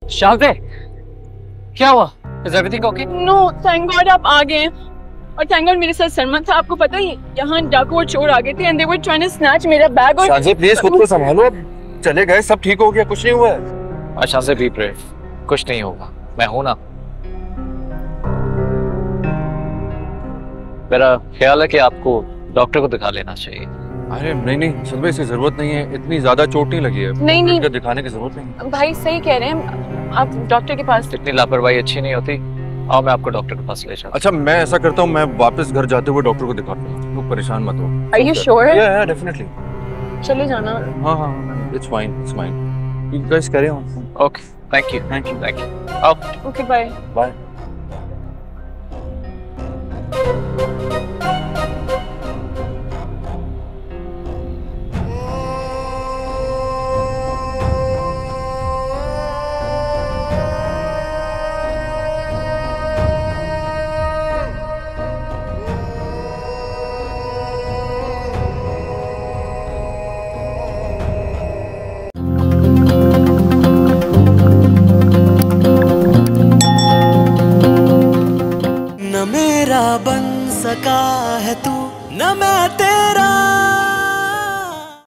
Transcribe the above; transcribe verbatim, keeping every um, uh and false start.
शाज़े, क्या हुआ? Is everything okay? No thank God आप आ गए और थैंक गॉड मेरे साथ सलमान था। आपको पता है यहाँ डाकू और चोर आ गए थे and they were trying to snatch मेरा बैग। और शाज़े प्लीज खुद को संभालो, चले गए सब ठीक हो गया, कुछ नहीं हुआ है। शाज़े बी ब्रेव, कुछ नहीं होगा, मैं हूं ना। मेरा ख्याल है कि आपको डॉक्टर को दिखा लेना चाहिए। अरे नहीं नहीं सलवे, इसकी जरूरत नहीं है, इतनी ज्यादा चोट नहीं लगी है। नहीं नहीं दिखाने की जरूरत नहीं। भाई सही कह रहे हैं, आप डॉक्टर के पास। इतनी लापरवाही अच्छी नहीं होती। आओ मैं आपको डॉक्टर के पास ले जाता हूं। अच्छा मैं ऐसा करता हूँ, मैं वापस घर जाते हुए डॉक्टर को दिखाता हूँ, तुम परेशान मत हो। Are you sure? Yeah, yeah, definitely. चले जाना। हाँ हाँ, it's fine, it's fine. You guys carry on. Okay, thank you, thank you, thank you. आओ। Okay, bye. Bye. न मेरा बन सका है तू, न मैं तेरा।